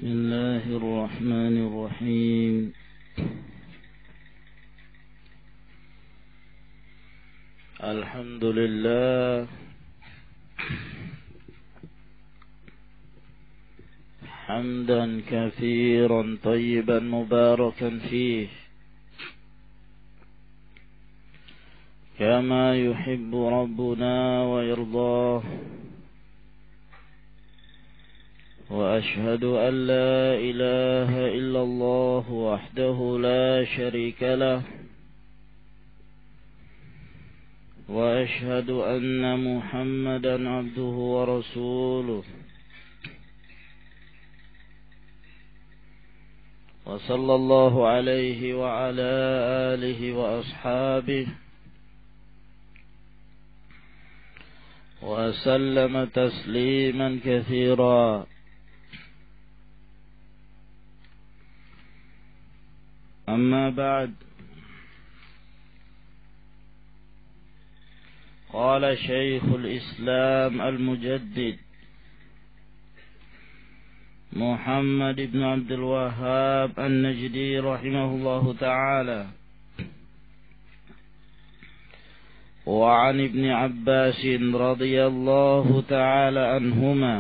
بسم الله الرحمن الرحيم الحمد لله حمدا كثيرا طيبا مباركا فيه كما يحب ربنا ويرضاه وأشهد أن لا إله إلا الله وحده لا شريك له وأشهد أن محمدا عبده ورسوله وصلى الله عليه وعلى آله وأصحابه وسلم تسليما كثيرا. أما بعد، قال شيخ الإسلام المجدد محمد بن عبد الوهاب النجدي رحمه الله تعالى: وعن ابن عباس رضي الله تعالى عنهما.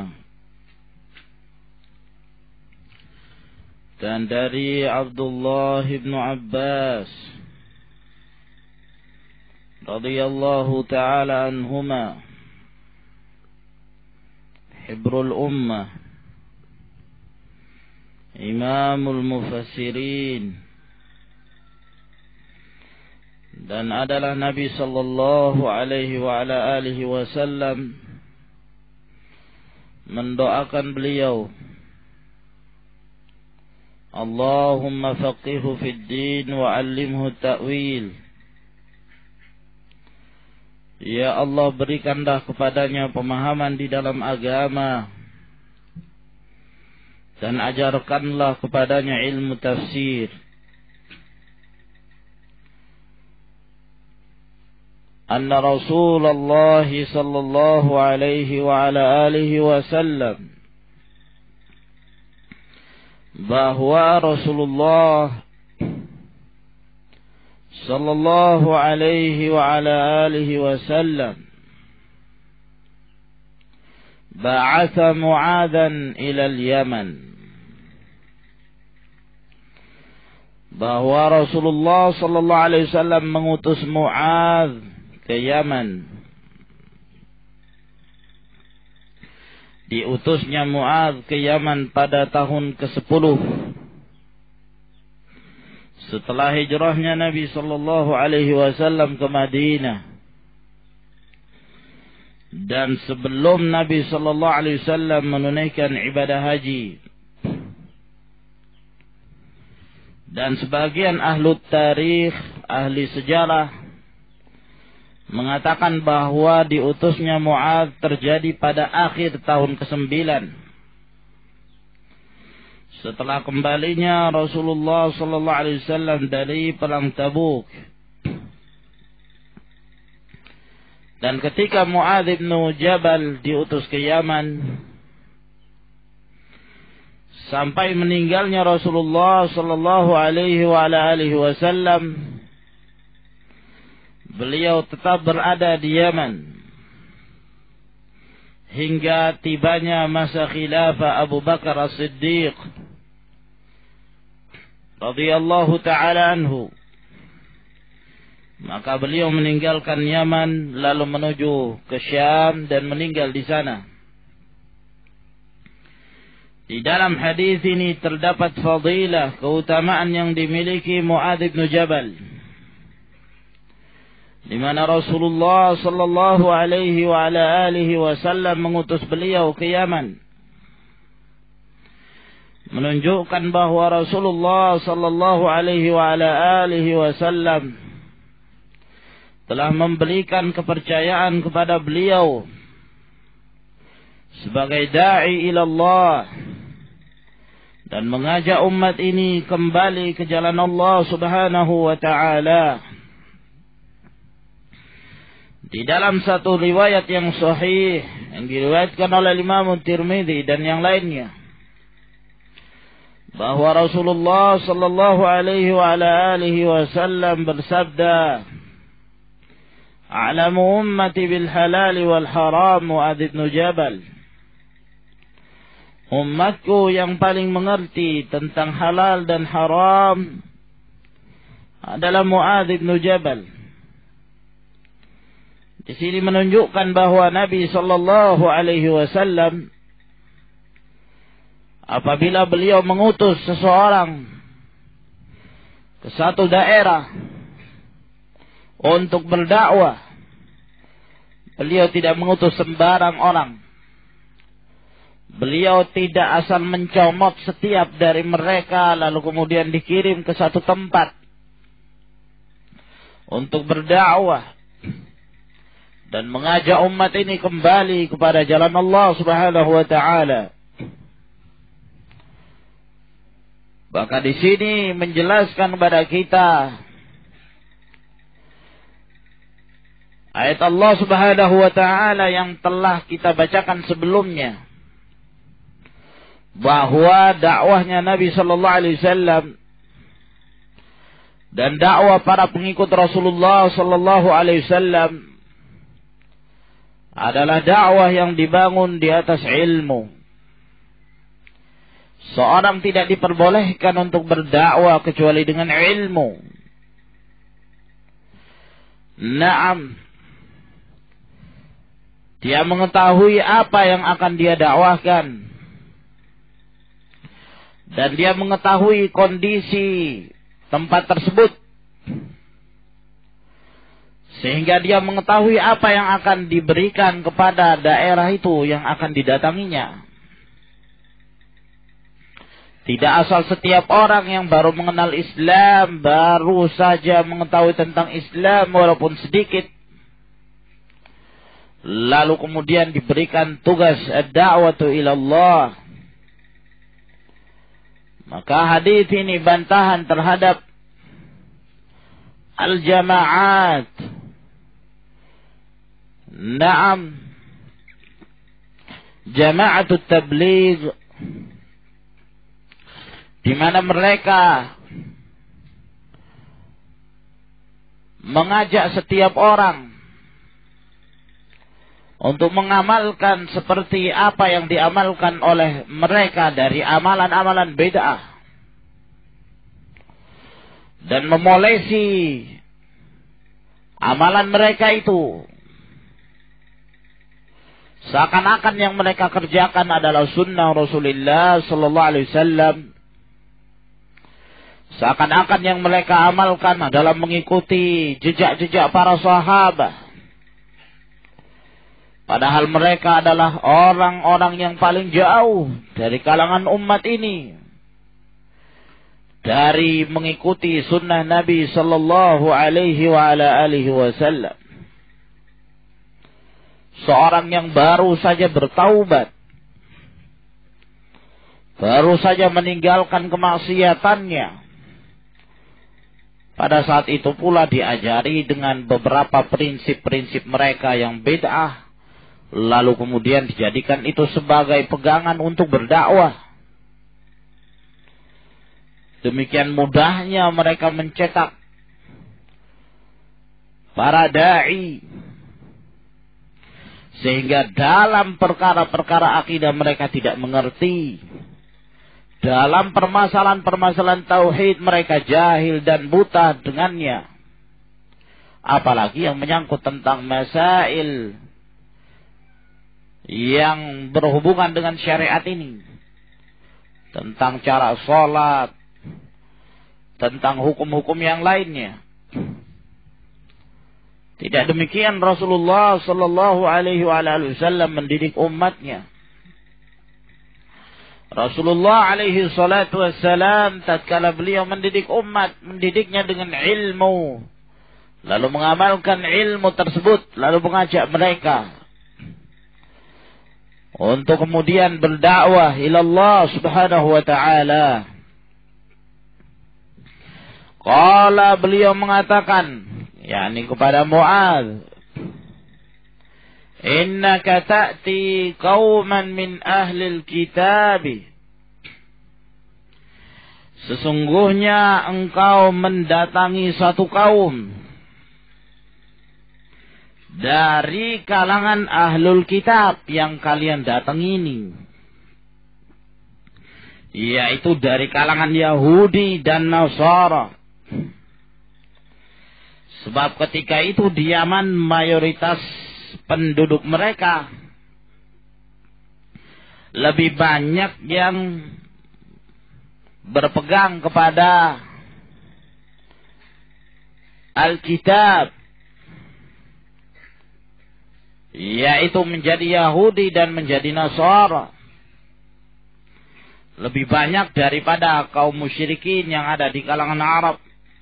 Dan dari Abdullah bin Abbas radhiyallahu ta'ala anhuma, hibrul ummah, imamul mufassirin, dan adalah Nabi sallallahu alaihi wa ala alihi wasallam mendoakan beliau, Allahumma faqihhu fid din wa 'allimhu ta'wil. Ya Allah, berikanlah kepadanya pemahaman di dalam agama dan ajarkanlah kepadanya ilmu tafsir. Anna Rasulullah sallallahu alaihi wa ala alihi wasallam, bahwa Rasulullah sallallahu alaihi wa ala alihi wasallam ba'atha Mu'adhan ila al-Yaman, bahwa Rasulullah sallallahu alaihi wasallam mengutus Mu'adh ke Yaman. Diutusnya Mu'adh ke Yaman pada tahun ke-10 setelah hijrahnya Nabi sallallahu alaihi wasallam ke Madinah, dan sebelum Nabi sallallahu alaihi wasallam menunaikan ibadah haji. Dan sebagian ahli tarikh, ahli sejarah, mengatakan bahwa diutusnya Mu'adh terjadi pada akhir tahun ke-9 setelah kembalinya Rasulullah sallallahu alaihi wasallam dari perang Tabuk. Dan ketika Mu'adh bin Jabal diutus ke Yaman, sampai meninggalnya Rasulullah sallallahu alaihi wa alihi wasallam, beliau tetap berada di Yaman hingga tibanya masa khilafah Abu Bakar As-Siddiq radhiyallahu ta'ala anhu. Maka beliau meninggalkan Yaman lalu menuju ke Syam dan meninggal di sana. Di dalam hadis ini terdapat fadilah, keutamaan yang dimiliki Mu'adh bin Jabal, di mana Rasulullah sallallahu alaihi wa ala alihi wasallam mengutus beliau ke Yaman, menunjukkan bahwa Rasulullah sallallahu alaihi wa ala alihi wasallam telah memberikan kepercayaan kepada beliau sebagai da'i ila Allah dan mengajak umat ini kembali ke jalan Allah Subhanahu wa ta'ala. Di dalam satu riwayat yang sahih yang diriwayatkan oleh Imam Tirmidzi dan yang lainnya, bahwa Rasulullah sallallahu alaihi wa ala alihi wasallam bersabda, "A'lamu ummati bil halal wal haram Mu'adz bin Jabal." Umatku yang paling mengerti tentang halal dan haram adalah Mu'adz bin Jabal. Di sini menunjukkan bahwa Nabi sallallahu alaihi wasallam apabila beliau mengutus seseorang ke satu daerah untuk berdakwah, beliau tidak mengutus sembarang orang. Beliau tidak asal mencomot setiap dari mereka lalu kemudian dikirim ke satu tempat untuk berdakwah dan mengajak umat ini kembali kepada jalan Allah Subhanahu wa taala. Maka di sini menjelaskan kepada kita ayat Allah Subhanahu wa taala yang telah kita bacakan sebelumnya, bahwa dakwahnya Nabi sallallahu alaihi wasallam dan dakwah para pengikut Rasulullah sallallahu alaihi wasallam adalah dakwah yang dibangun di atas ilmu. Seorang tidak diperbolehkan untuk berdakwah kecuali dengan ilmu. Naam. Dia mengetahui apa yang akan dia dakwahkan. Dan dia mengetahui kondisi tempat tersebut. Sehingga dia mengetahui apa yang akan diberikan kepada daerah itu yang akan didatanginya. Tidak asal setiap orang yang baru mengenal Islam, baru saja mengetahui tentang Islam walaupun sedikit, lalu kemudian diberikan tugas ad-da'watu ilallah. Maka hadis ini bantahan terhadap al-jama'at. Naam, jama'atut tabligh, di mana mereka mengajak setiap orang untuk mengamalkan seperti apa yang diamalkan oleh mereka dari amalan-amalan bid'ah dan memolesi amalan mereka itu seakan-akan yang mereka kerjakan adalah sunnah Rasulullah sallallahu alaihi wasallam. Seakan-akan yang mereka amalkan adalah mengikuti jejak-jejak para sahabat. Padahal mereka adalah orang-orang yang paling jauh dari kalangan umat ini dari mengikuti sunnah Nabi sallallahu alaihi wa ala alihi wasallam. Seorang yang baru saja bertaubat, baru saja meninggalkan kemaksiatannya, pada saat itu pula diajari dengan beberapa prinsip-prinsip mereka yang bid'ah, lalu kemudian dijadikan itu sebagai pegangan untuk berdakwah. Demikian mudahnya mereka mencetak para da'i, sehingga dalam perkara-perkara akidah mereka tidak mengerti. Dalam permasalahan-permasalahan tauhid mereka jahil dan buta dengannya. Apalagi yang menyangkut tentang masail yang berhubungan dengan syariat ini. Tentang cara sholat, tentang hukum-hukum yang lainnya. Tidak demikian Rasulullah sallallahu alaihi wasallam mendidik umatnya. Rasulullah alaihi salatu wassalam tatkala beliau mendidik umat, mendidiknya dengan ilmu, lalu mengamalkan ilmu tersebut, lalu mengajak mereka untuk kemudian berdakwah ilallah subhanahu wa ta'ala. Qala, beliau mengatakan, yakni kepada Mu'adz, innaka ta'ti qauman min ahlil kitab Sesungguhnya engkau mendatangi satu kaum dari kalangan ahlul kitab yang kalian datang ini, yaitu dari kalangan Yahudi dan Nasara. Sebab ketika itu di Yaman mayoritas penduduk mereka lebih banyak yang berpegang kepada Alkitab, yaitu menjadi Yahudi dan menjadi Nasara, lebih banyak daripada kaum musyrikin yang ada di kalangan Arab.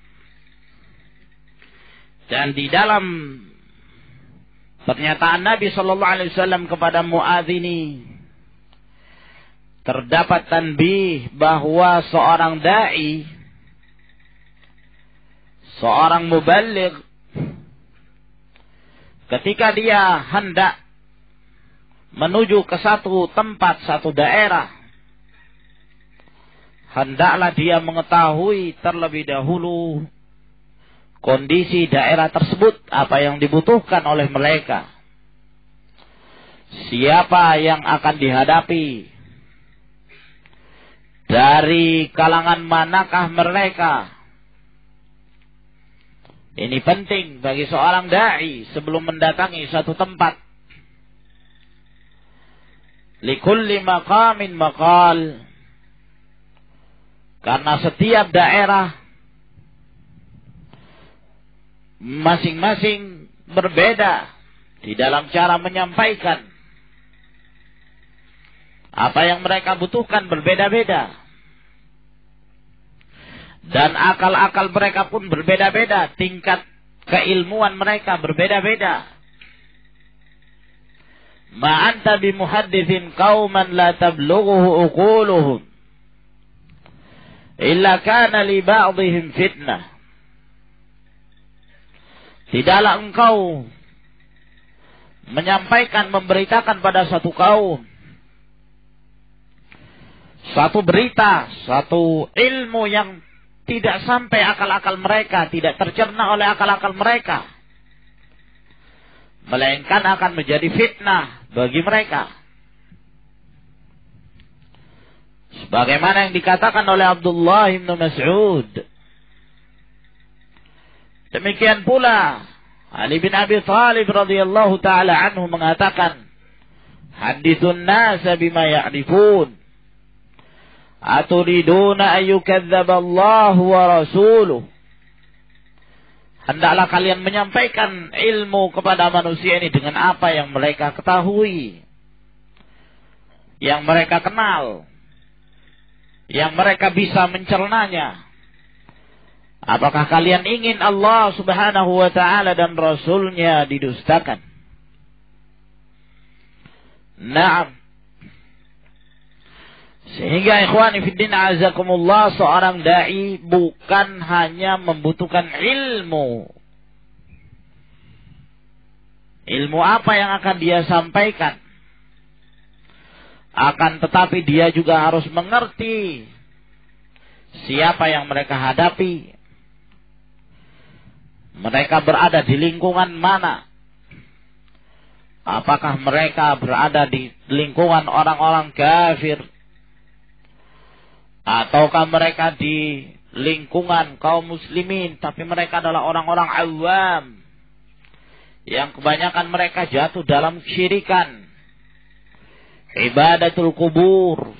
Dan di dalam pernyataan Nabi sallallahu alaihi wasallam kepada Muadz ini terdapat tanbih bahwa seorang dai, seorang muballigh, ketika dia hendak menuju ke satu tempat, satu daerah, hendaklah dia mengetahui terlebih dahulu kondisi daerah tersebut, apa yang dibutuhkan oleh mereka, siapa yang akan dihadapi, dari kalangan manakah mereka. Ini penting bagi seorang dai sebelum mendatangi suatu tempat. Likulli maqamin maqal. Karena setiap daerah masing-masing berbeda di dalam cara menyampaikan. Apa yang mereka butuhkan berbeda-beda. Dan akal-akal mereka pun berbeda-beda. Tingkat keilmuan mereka berbeda-beda. Ma anta bimuhaddithin qauman la tablughuhu uquluhum illa kana li ba'dihim fitnah. Tidaklah engkau menyampaikan, memberitakan pada satu kaum satu berita, satu ilmu yang tidak sampai akal-akal mereka, tidak tercerna oleh akal-akal mereka, melainkan akan menjadi fitnah bagi mereka. Sebagaimana yang dikatakan oleh Abdullah bin Mas'ud. Demikian pula Ali bin Abi Thalib radhiyallahu taala anhu mengatakan, "Hadithun nasa bima ya'rifun. Aturiduna ayyukadzdzaba Allah wa rasuluh." Hendaklah kalian menyampaikan ilmu kepada manusia ini dengan apa yang mereka ketahui, yang mereka kenal, yang mereka bisa mencernanya. Apakah kalian ingin Allah subhanahu wa ta'ala dan Rasulnya didustakan? Naam. Sehingga ikhwani fiddin azakumullah, seorang da'i bukan hanya membutuhkan ilmu. Ilmu apa yang akan dia sampaikan? Akan tetapi dia juga harus mengerti siapa yang mereka hadapi. Mereka berada di lingkungan mana? Apakah mereka berada di lingkungan orang-orang kafir? Ataukah mereka di lingkungan kaum muslimin, tapi mereka adalah orang-orang awam, yang kebanyakan mereka jatuh dalam kesyirikan, ibadatul kubur,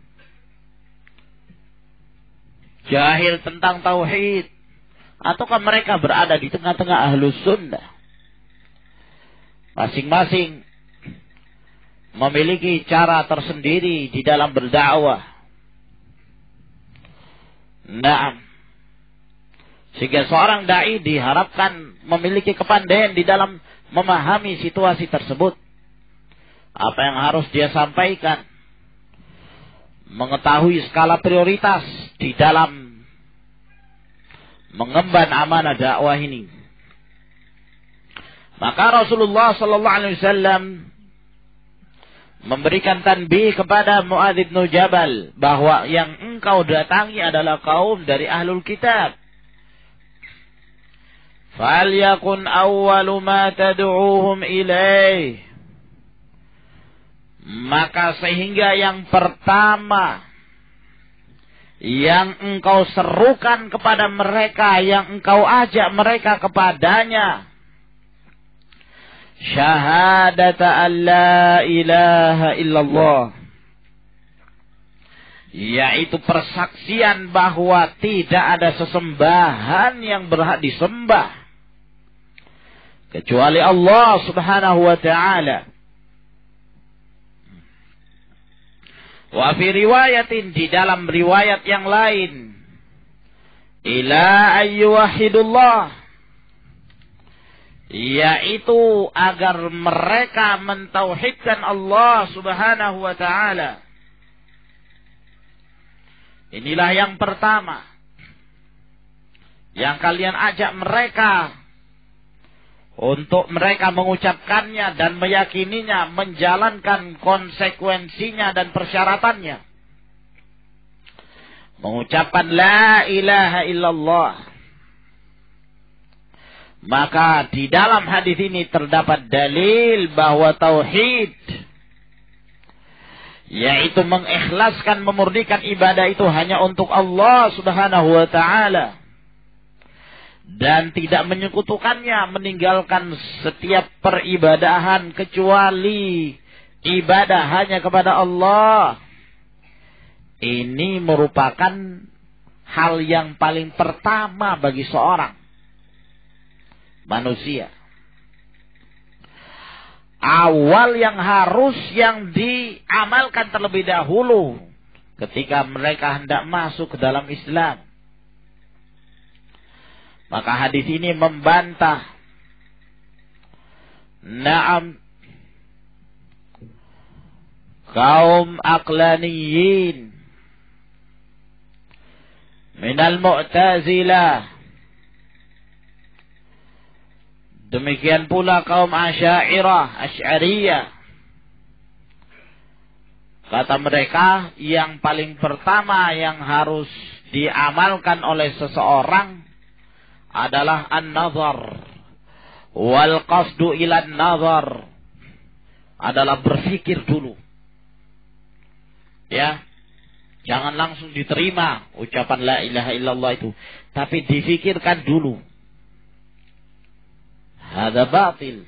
jahil tentang tauhid? Ataukah mereka berada di tengah-tengah ahlus sunnah? Masing-masing memiliki cara tersendiri di dalam berdakwah. Naam. Sehingga seorang dai diharapkan memiliki kepandaian di dalam memahami situasi tersebut. Apa yang harus dia sampaikan, mengetahui skala prioritas di dalam mengemban amanah dakwah ini. Maka Rasulullah sallallahu alaihi wasallam memberikan tanbih kepada Muadz bin Jabal bahwa yang engkau datangi adalah kaum dari ahlul kitab. Falyakun awwalu ma tad'uuhum ilaih. Maka sehingga yang pertama yang engkau serukan kepada mereka, yang engkau ajak mereka kepadanya, syahadata an la ilaha illallah, yaitu persaksian bahwa tidak ada sesembahan yang berhak disembah kecuali Allah subhanahu wa ta'ala. Wa fi riwayatin, di dalam riwayat yang lain, ila ayyuhidullah, yaitu agar mereka mentauhidkan Allah subhanahu wa ta'ala. Inilah yang pertama yang kalian ajak mereka untuk mereka mengucapkannya dan meyakininya, menjalankan konsekuensinya dan persyaratannya. Mengucapkan la ilaha illallah. Maka di dalam hadis ini terdapat dalil bahwa tauhid, yaitu mengikhlaskan, memurnikan ibadah itu hanya untuk Allah subhanahu wa ta'ala, dan tidak menyekutukannya, meninggalkan setiap peribadahan kecuali ibadah hanya kepada Allah. Ini merupakan hal yang paling pertama bagi seorang manusia. Awal yang diamalkan terlebih dahulu ketika mereka hendak masuk ke dalam Islam. Maka hadis ini membantah, na'am, kaum aqlaniyin minal mu'tazilah, demikian pula kaum asy'ariyah. Kata mereka, yang paling pertama yang harus diamalkan oleh seseorang adalah an-nazar wal qasdu ila an-nazar, adalah berpikir dulu. Ya, jangan langsung diterima ucapan la ilaha illallah itu, tapi difikirkan dulu. Hada batil.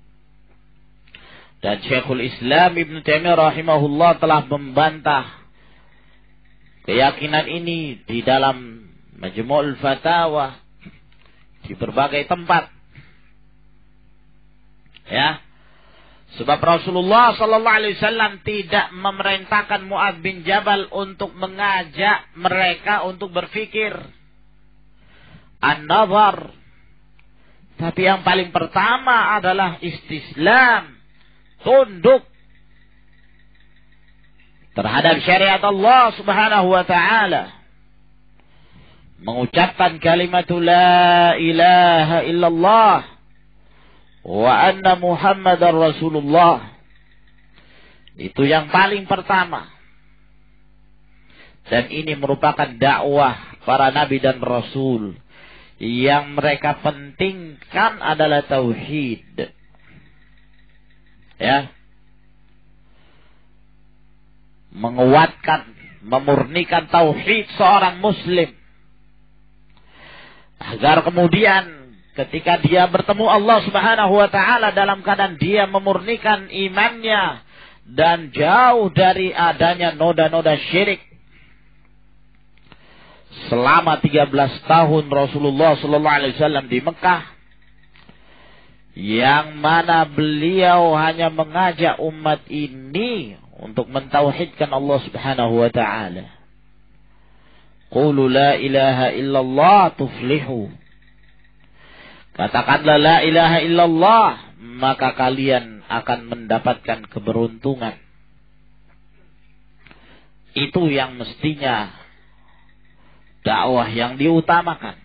Dan Syekhul Islam Ibn Taimiyah rahimahullah telah membantah keyakinan ini di dalam Majmu'ul Fatawa, di berbagai tempat. Ya. Sebab Rasulullah sallallahu alaihi wasallam tidak memerintahkan Mu'adz bin Jabal untuk mengajak mereka untuk berfikir an-nazar. Tapi yang paling pertama adalah istislam, tunduk terhadap syariat Allah subhanahu wa ta'ala. Mengucapkan kalimat la ilaha illallah wa anna Muhammadar Rasulullah. Itu yang paling pertama. Dan ini merupakan dakwah para nabi dan rasul. Yang mereka pentingkan adalah tauhid. Ya. Menguatkan, memurnikan tauhid seorang muslim, agar kemudian ketika dia bertemu Allah subhanahu wa ta'ala dalam keadaan dia memurnikan imannya dan jauh dari adanya noda-noda syirik. Selama 13 tahun Rasulullah sallallahu alaihi wasallam di Mekah, yang mana beliau hanya mengajak umat ini untuk mentauhidkan Allah subhanahu wa ta'ala. Qulu la ilaha illallah tuflihu. Katakanlah la ilaha illallah, maka kalian akan mendapatkan keberuntungan. Itu yang mestinya dakwah yang diutamakan.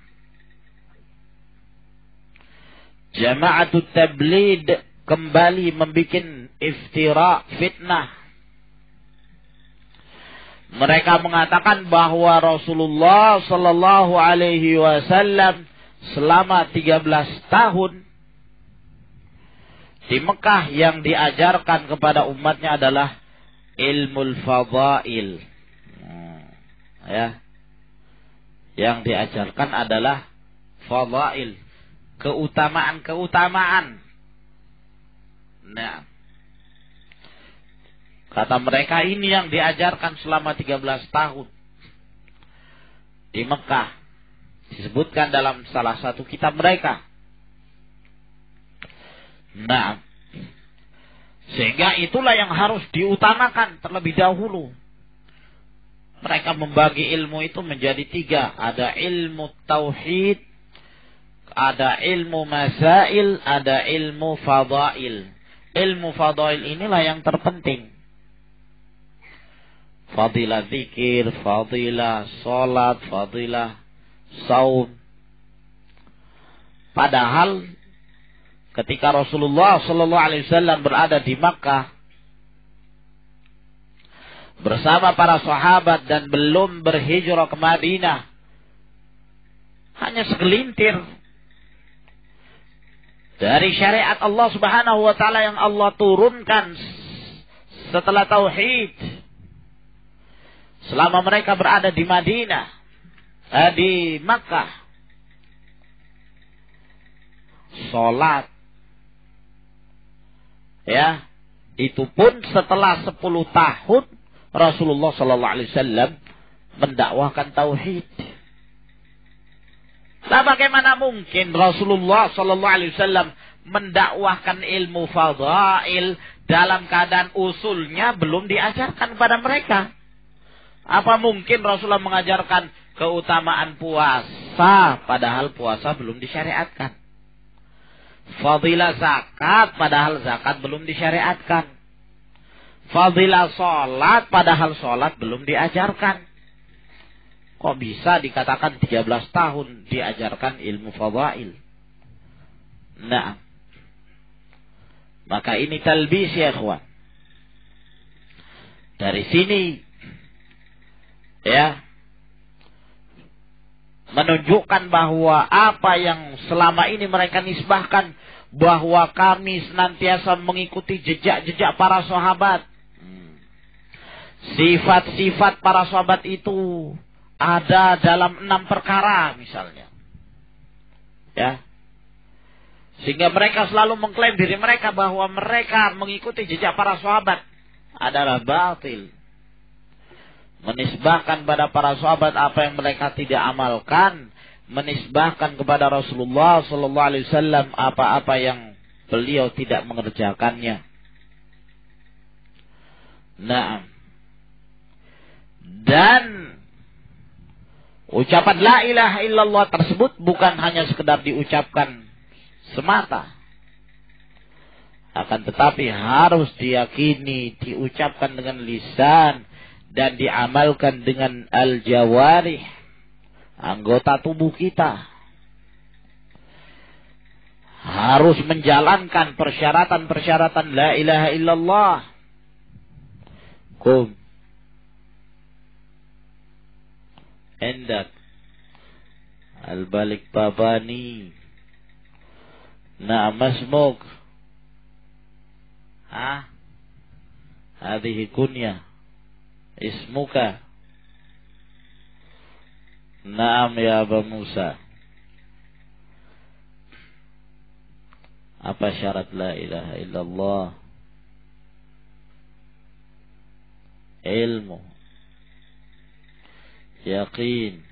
Jama'atut Tabligh kembali membikin iftira, fitnah, Mereka mengatakan bahwa Rasulullah sallallahu alaihi wasallam selama 13 tahun di Mekah yang diajarkan kepada umatnya adalah ilmul fadail. Ya. Yang diajarkan adalah fadail, keutamaan-keutamaan. Nah, kata mereka ini yang diajarkan selama 13 tahun di Mekah. Disebutkan dalam salah satu kitab mereka. Nah, sehingga itulah yang harus diutamakan terlebih dahulu. Mereka membagi ilmu itu menjadi 3. Ada ilmu tauhid, ada ilmu masail, ada ilmu fadail. Ilmu fadail inilah yang terpenting. Fadilah zikir, fadilah salat, fadilah saum. Padahal ketika Rasulullah sallallahu alaihi wasallam berada di Makkah bersama para sahabat dan belum berhijrah ke Madinah, hanya segelintir dari syariat Allah Subhanahu wa taala yang Allah turunkan setelah tauhid. Selama mereka berada di Madinah, di Makkah, salat, ya, itu pun setelah 10 tahun Rasulullah sallallahu alaihi wasallam mendakwahkan tauhid. Nah, bagaimana mungkin Rasulullah sallallahu alaihi wasallam mendakwahkan ilmu fadail dalam keadaan usulnya belum diajarkan kepada mereka? Apa mungkin Rasulullah mengajarkan keutamaan puasa padahal puasa belum disyariatkan? Fadilah zakat padahal zakat belum disyariatkan? Fadilah sholat padahal sholat belum diajarkan? Kok bisa dikatakan 13 tahun diajarkan ilmu fadail? Nah, maka ini talbis ya ikhwan. Dari sini, ya, menunjukkan bahwa apa yang selama ini mereka nisbahkan bahwa kami senantiasa mengikuti jejak-jejak para sahabat. Sifat-sifat para sahabat itu ada dalam 6 perkara misalnya. Ya. Sehingga mereka selalu mengklaim diri mereka bahwa mereka mengikuti jejak para sahabat adalah batil. Menisbahkan pada para sahabat apa yang mereka tidak amalkan, menisbahkan kepada Rasulullah sallallahu alaihi wasallam apa-apa yang beliau tidak mengerjakannya. Nah, dan ucapan la ilaha illallah tersebut bukan hanya sekedar diucapkan semata, akan tetapi harus diyakini, diucapkan dengan lisan dan diamalkan dengan al-jawarih, anggota tubuh kita. Harus menjalankan persyaratan-persyaratan la ilaha illallah. Kum Endak Al-Balik Babani. Na'am masmuk. Hadhihi kunya. Ismuka. Naam ya Aba Musa. Apa syarat la ilaha illallah? Ilmu, yakin,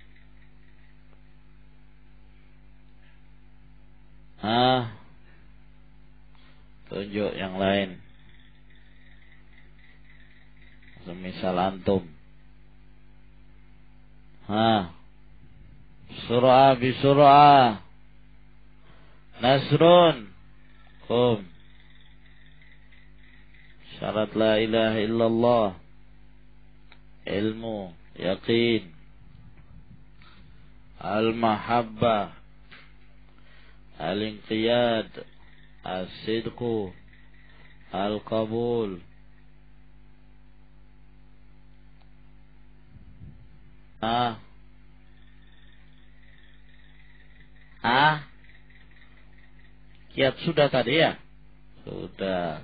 tunjuk yang lain. Semisal antum. Surah bisurah. Nasrun. Kum. Syarat la ilaha illallah. Ilmu, yakin, al-mahabbah, al-inqiyad, as-sidqu, al-qabul. Kiat sudah tadi ya? Sudah.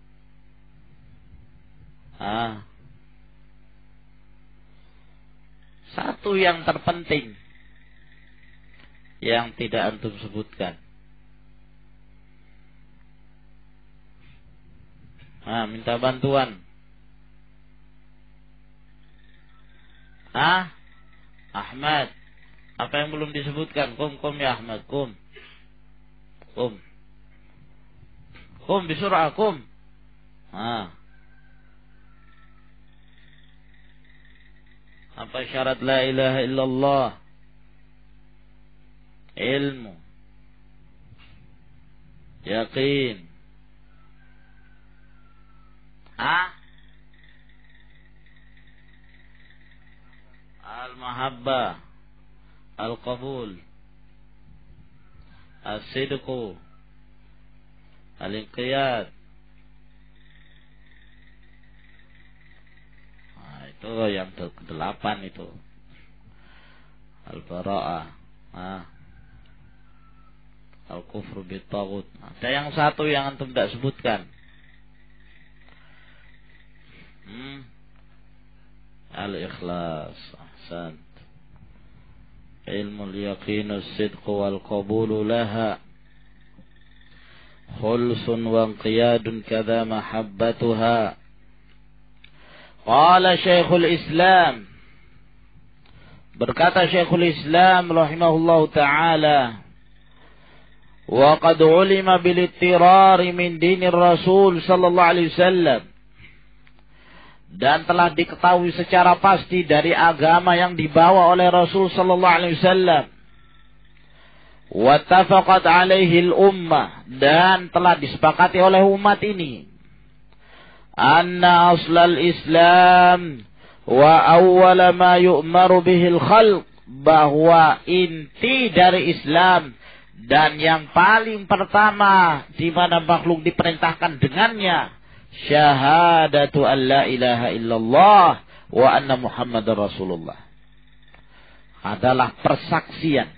Satu yang terpenting yang tidak antum sebutkan. Minta bantuan. Ahmad. Apa yang belum disebutkan? Kum ya Ahmad, kum. Kum bisur'ah, kum. Apa syarat la ilaha illallah? Ilmu, yakin, al-mahabbah, al-qabul, al-sidqu, al-inqiyad. Itu yang ke-8 itu. Al-bara'ah, al-kufru bit-taghut. Ada yang satu yang antum tidak sebutkan. Al-ikhlas. Ahsan. Ilmu al-yaqin, as-sidq wal-qabul laha. Khulsun wa inqiyadun kadha mahabbatuha. Qala Syekhul Islam. Berkata Syekhul Islam rahimahullahu ta'ala, wa qad ulima bil ittirari min dinir Rasul sallallahu alaihi wasallam, dan telah diketahui secara pasti dari agama yang dibawa oleh Rasul sallallahu alaihi wasallam, wa tafaqat alaihi al ummah, dan telah disepakati oleh umat ini, anna aslal Islam wa awwala ma yu'maru bihil khalq, bahwa inti dari Islam dan yang paling pertama di mana makhluk diperintahkan dengannya, syahadatu an la ilaha illallah wa anna Muhammadar Rasulullah, adalah persaksian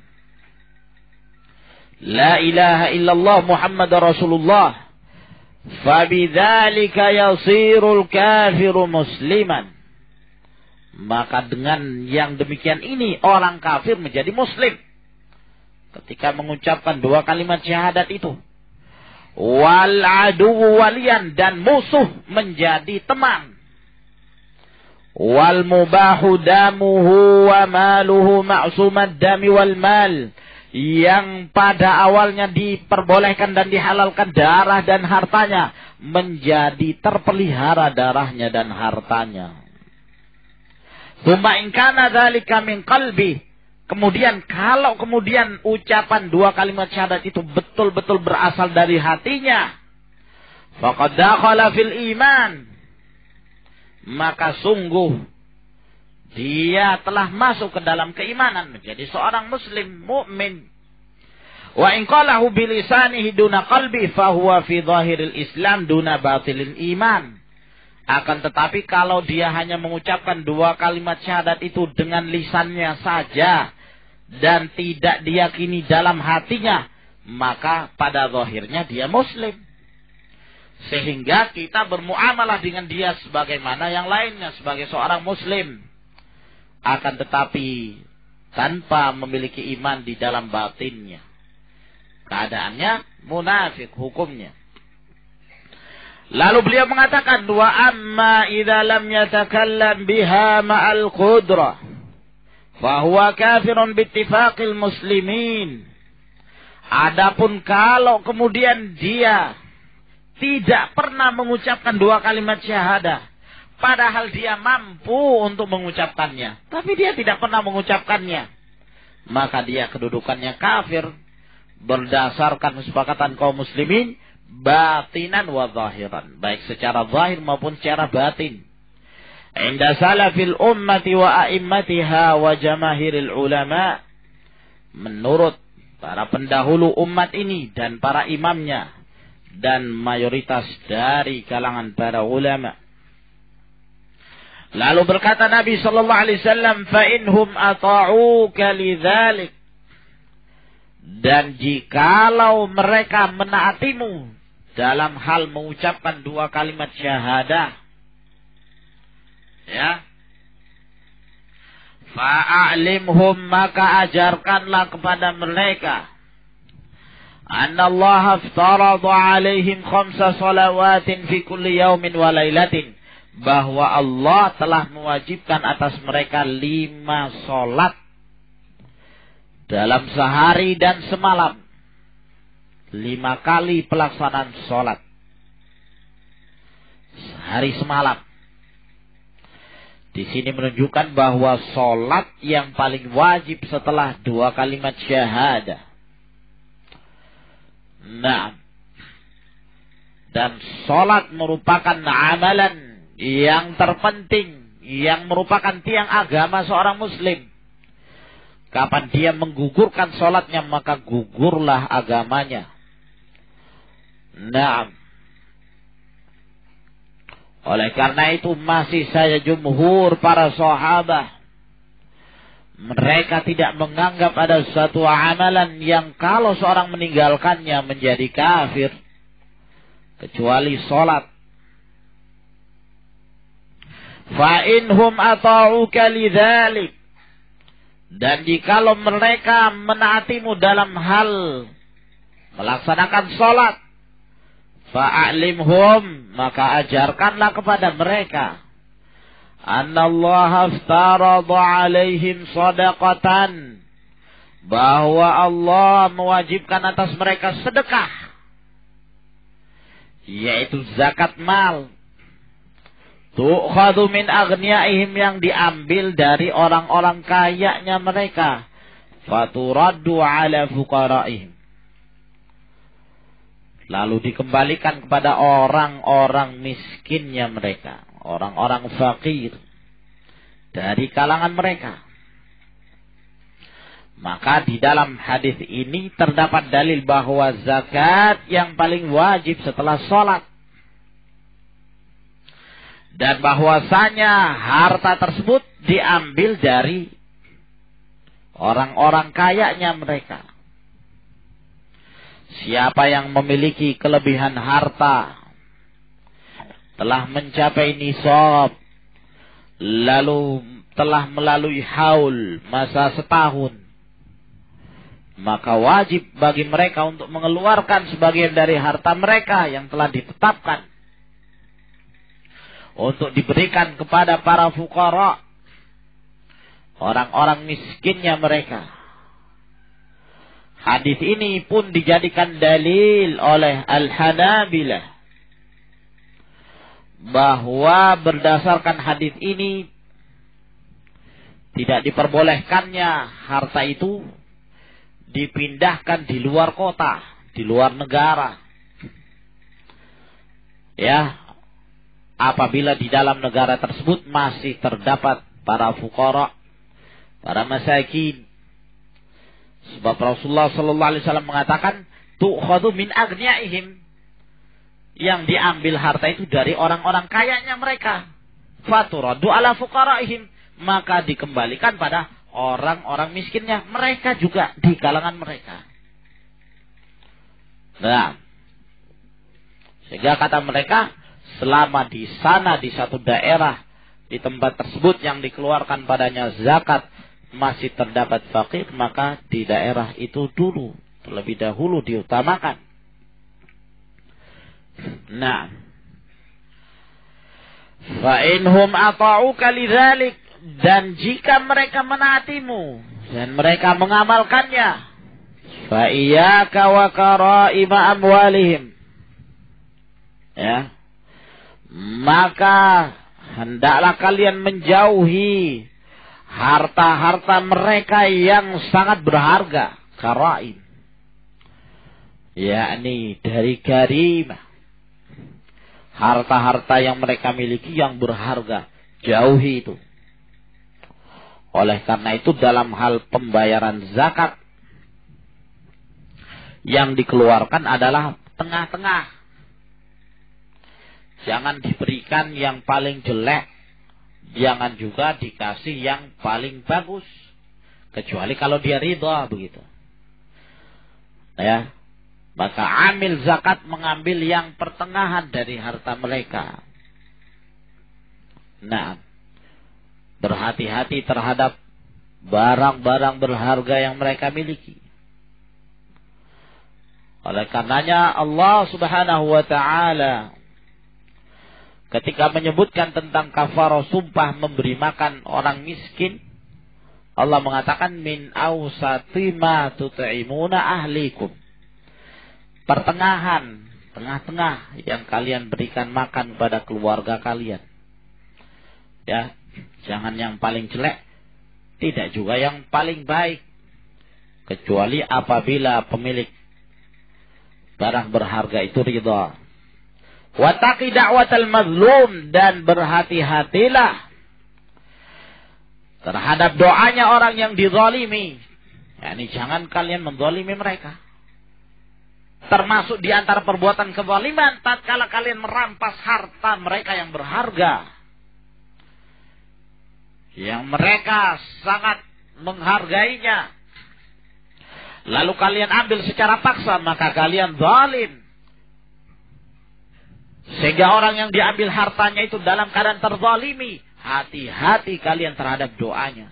la ilaha illallah Muhammadar Rasulullah. Fabidzalika yasirul kafiru musliman, maka dengan yang demikian ini orang kafir menjadi muslim ketika mengucapkan dua kalimat syahadat itu. Wal aduwwu waliyan, dan musuh menjadi teman. Wal mubahu damuhu wa maluhu ma'sumad dami wal mal, yang pada awalnya diperbolehkan dan dihalalkan darah dan hartanya, menjadi terpelihara darahnya dan hartanya. Tsumma in kana dzalika min qalbi, kemudian kalau kemudian ucapan dua kalimat syahadat itu betul-betul berasal dari hatinya, faqad dakhala fil iman, maka sungguh dia telah masuk ke dalam keimanan, menjadi seorang muslim mukmin. Wa in qalahu bi lisanihi duna qalbi fa huwa fi dhahiril Islam duna batilil iman. Akan tetapi kalau dia hanya mengucapkan dua kalimat syahadat itu dengan lisannya saja dan tidak diyakini dalam hatinya, maka pada zahirnya dia muslim. Sehingga kita bermuamalah dengan dia sebagaimana yang lainnya, sebagai seorang muslim. Akan tetapi tanpa memiliki iman di dalam batinnya, keadaannya munafik hukumnya. Lalu beliau mengatakan, wa amma idza lam yatakallam biha ma'al qudrah fa huwa kafirun bittifaqil muslimin. Adapun kalau kemudian dia tidak pernah mengucapkan dua kalimat syahadah, padahal dia mampu untuk mengucapkannya, tapi dia tidak pernah mengucapkannya, maka dia kedudukannya kafir berdasarkan kesepakatan kaum muslimin, batinan wa zahiran, baik secara zahir maupun secara batin. Inda salafil ummati wa a'immatiha wa jamahiril ulama, menurut para pendahulu umat ini dan para imamnya dan mayoritas dari kalangan para ulama. Lalu berkata Nabi sallallahu alaihi wasallam, "Fa inhum ata'uka lidzalik." Dan jikalau mereka menaatimu dalam hal mengucapkan 2 kalimat syahadah, ya, fa'alimhum, maka ajarkanlah kepada mereka, annallaha aftarada alaihim 5 salawatin fi kulli yaumin wa lailatin, bahwa Allah telah mewajibkan atas mereka 5 salat dalam sehari dan semalam. 5 kali pelaksanaan salat sehari semalam. Di sini menunjukkan bahwa salat yang paling wajib setelah 2 kalimat syahadah. Nah, dan salat merupakan amalan yang terpenting, yang merupakan tiang agama seorang muslim. Kapan dia menggugurkan salatnya, maka gugurlah agamanya. Nah, oleh karena itu masih saja jumhur para sahabat, mereka tidak menganggap ada suatu amalan yang kalau seorang meninggalkannya menjadi kafir, kecuali salat. Fa inhum ata'uka lidzalik, dan jikalau mereka menaatimu dalam hal melaksanakan salat, fa'alimhum, maka ajarkanlah kepada mereka, annallaha aftarada alaihim sadaqatan, bahwa Allah mewajibkan atas mereka sedekah, yaitu zakat mal, tu'khadhu min aghniyaihim, yang diambil dari orang-orang kayanya mereka, faturaddu ala fuqaraihim, lalu dikembalikan kepada orang-orang miskinnya mereka, orang-orang fakir dari kalangan mereka. Maka di dalam hadis ini terdapat dalil bahwa zakat yang paling wajib setelah sholat, dan bahwasanya harta tersebut diambil dari orang-orang kayanya mereka. Siapa yang memiliki kelebihan harta, telah mencapai nisab, lalu telah melalui haul, masa setahun, maka wajib bagi mereka untuk mengeluarkan sebagian dari harta mereka yang telah ditetapkan untuk diberikan kepada para fuqara, orang-orang miskinnya mereka. Hadis ini pun dijadikan dalil oleh Al-Hanabilah bahwa berdasarkan hadis ini tidak diperbolehkannya harta itu dipindahkan di luar kota, di luar negara. Ya, apabila di dalam negara tersebut masih terdapat para fuqara, para masakin. Sebab Rasulullah sallallahu alaihi wasallam mengatakan, tu'khadhu min aghniyaihim, yang diambil harta itu dari orang-orang kayanya mereka, faturaddu ala fuqaraihim, maka dikembalikan pada orang-orang miskinnya mereka juga di kalangan mereka. Nah, sehingga kata mereka, selama di sana, di satu daerah, di tempat tersebut yang dikeluarkan padanya zakat, masih terdapat fakir, maka di daerah itu dulu, terlebih dahulu diutamakan. Nah, fa inhum ata'uka lidzalik, dan jika mereka menaatimu dan mereka mengamalkannya, fa iyyaka wa karaima amwalihim, ya, maka hendaklah kalian menjauhi harta-harta mereka yang sangat berharga, karaim, yakni dari karimah, harta-harta yang mereka miliki yang berharga, jauhi itu. Oleh karena itu dalam hal pembayaran zakat, yang dikeluarkan adalah tengah-tengah. Jangan diberikan yang paling jelek, jangan juga dikasih yang paling bagus, kecuali kalau dia ridha begitu. Ya, maka amil zakat mengambil yang pertengahan dari harta mereka. Nah, berhati-hati terhadap barang-barang berharga yang mereka miliki. Oleh karenanya Allah Subhanahu wa ta'ala ketika menyebutkan tentang kafarah sumpah memberi makan orang miskin, Allah mengatakan min awsati ma tut'imuna ahlikum. Pertengahan, tengah-tengah yang kalian berikan makan pada keluarga kalian. Ya, jangan yang paling jelek, tidak juga yang paling baik. Kecuali apabila pemilik barang berharga itu ridha. Wattaqi da'watal mazlum, dan berhati-hatilah terhadap doanya orang yang dizalimi. Yani jangan kalian menzalimi mereka. Termasuk di antara perbuatan kezaliman tatkala kalian merampas harta mereka yang berharga, yang mereka sangat menghargainya, lalu kalian ambil secara paksa, maka kalian zalim. Sehingga orang yang diambil hartanya itu dalam keadaan terzalimi. Hati-hati kalian terhadap doanya.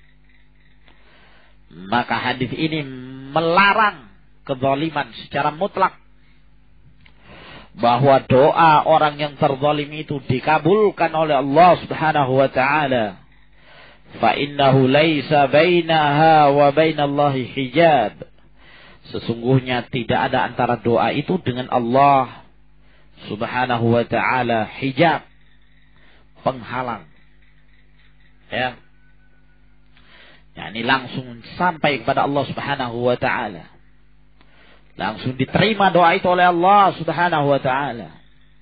Maka hadis ini melarang kezaliman secara mutlak. Bahwa doa orang yang terzalimi itu dikabulkan oleh Allah Subhanahu wa ta'ala. فَإِنَّهُ لَيْسَ بَيْنَهَا وَبَيْنَ اللَّهِ حِجَابٌ. Sesungguhnya tidak ada antara doa itu dengan Allah Subhanahu wa ta'ala hijab, penghalang. Ya. Yani langsung sampai kepada Allah Subhanahu wa ta'ala. Langsung diterima doa itu oleh Allah Subhanahu wa ta'ala.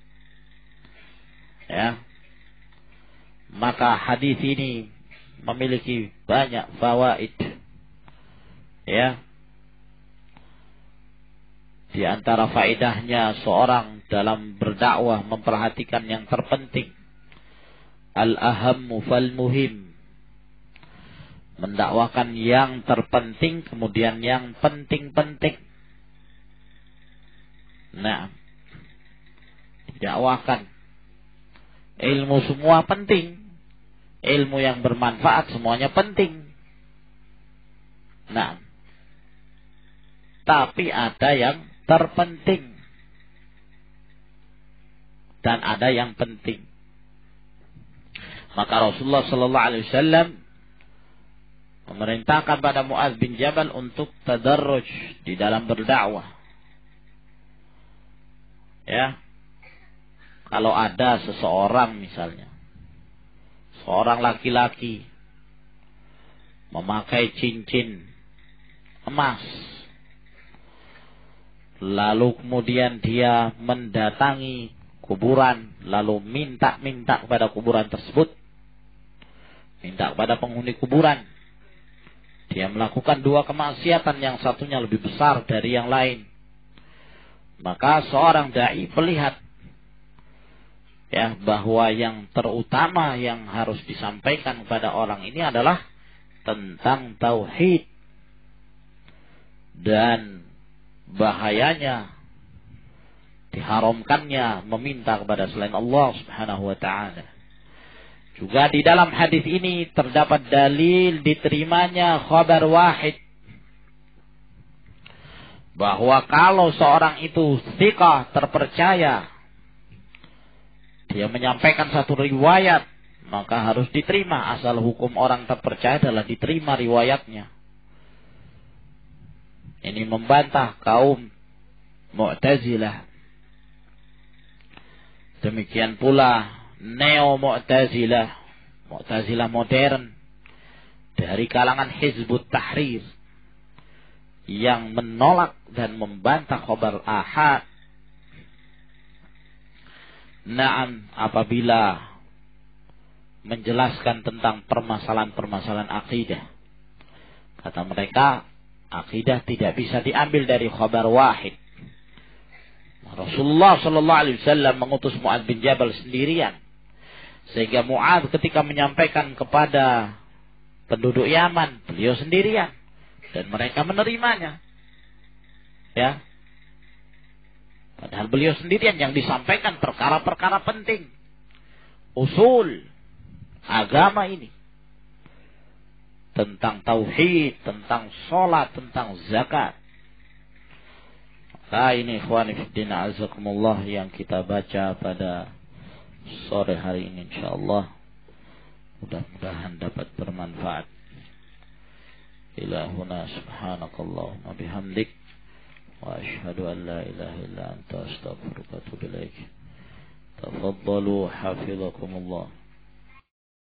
Ya. Maka hadis ini memiliki banyak fawaid. Ya. Di antara faedahnya seorang dalam berdakwah memperhatikan yang terpenting. Al-ahammu fal-muhim. Mendakwakan yang terpenting kemudian yang penting-penting. Nah, didakwakan. Ilmu semua penting. Ilmu yang bermanfaat semuanya penting. Nah, tapi ada yang terpenting dan ada yang penting. Maka Rasulullah sallallahu alaihi wasallam memerintahkan pada Mu'adz bin Jabal untuk tadarruj di dalam berdakwah. Ya. Kalau ada seseorang misalnya, seorang laki-laki memakai cincin emas, lalu kemudian dia mendatangi kuburan, lalu minta kepada kuburan tersebut, minta kepada penghuni kuburan. Dia melakukan dua kemaksiatan, yang satunya lebih besar dari yang lain. Maka seorang dai melihat ya bahwa yang terutama yang harus disampaikan kepada orang ini adalah tentang tauhid, dan bahayanya diharamkannya meminta kepada selain Allah Subhanahu wa ta'ala. Juga di dalam hadis ini terdapat dalil diterimanya khabar wahid, bahwa kalau seorang itu thiqah, terpercaya, dia menyampaikan satu riwayat, maka harus diterima. Asal hukum orang terpercaya adalah diterima riwayatnya. Ini membantah kaum Mu'tazilah. Demikian pula Neo-Mu'tazilah, Mu'tazilah modern dari kalangan Hizbut Tahrir, yang menolak dan membantah khabar ahad. Naam, apabila menjelaskan tentang permasalahan-permasalahan akidah, kata mereka, akidah tidak bisa diambil dari khabar wahid. Rasulullah sallallahu alaihi wasallam mengutus Mu'adz bin Jabal sendirian. Sehingga Mu'adz ketika menyampaikan kepada penduduk Yaman, beliau sendirian dan mereka menerimanya. Ya. Padahal beliau sendirian yang disampaikan perkara-perkara penting. Usul agama ini. Tentang tauhid, tentang sholat, tentang zakat. Maka ini ikhwani fiddin azakumullah yang kita baca pada sore hari ini insyaallah. Mudah-mudahan dapat bermanfaat. Ilahuna subhanakallahumma bihamdik. Wa ashhadu an la ilaha illa anta astaghfiruka wa atubu ilaik. Tafaddalu hafizakumullah.